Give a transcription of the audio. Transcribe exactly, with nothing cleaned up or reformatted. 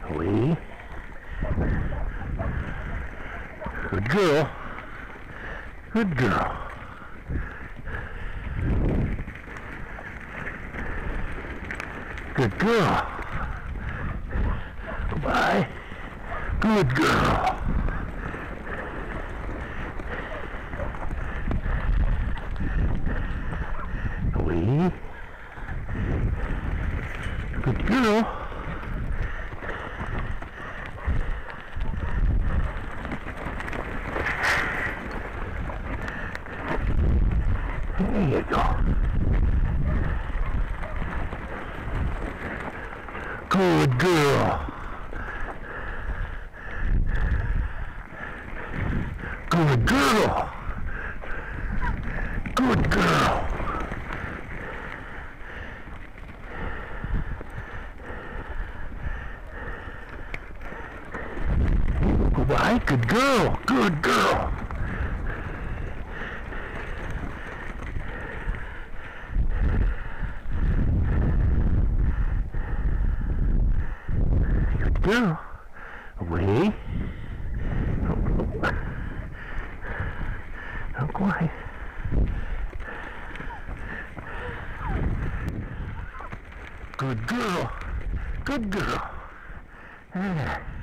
Away. Good girl. Good girl. Good girl. Goodbye. Good girl. Away. Good girl. There you go. Good girl. Good girl. Good girl. Goodbye. Good girl. Good girl. Good girl. Away. Not quite. Good girl. Good girl. Yeah.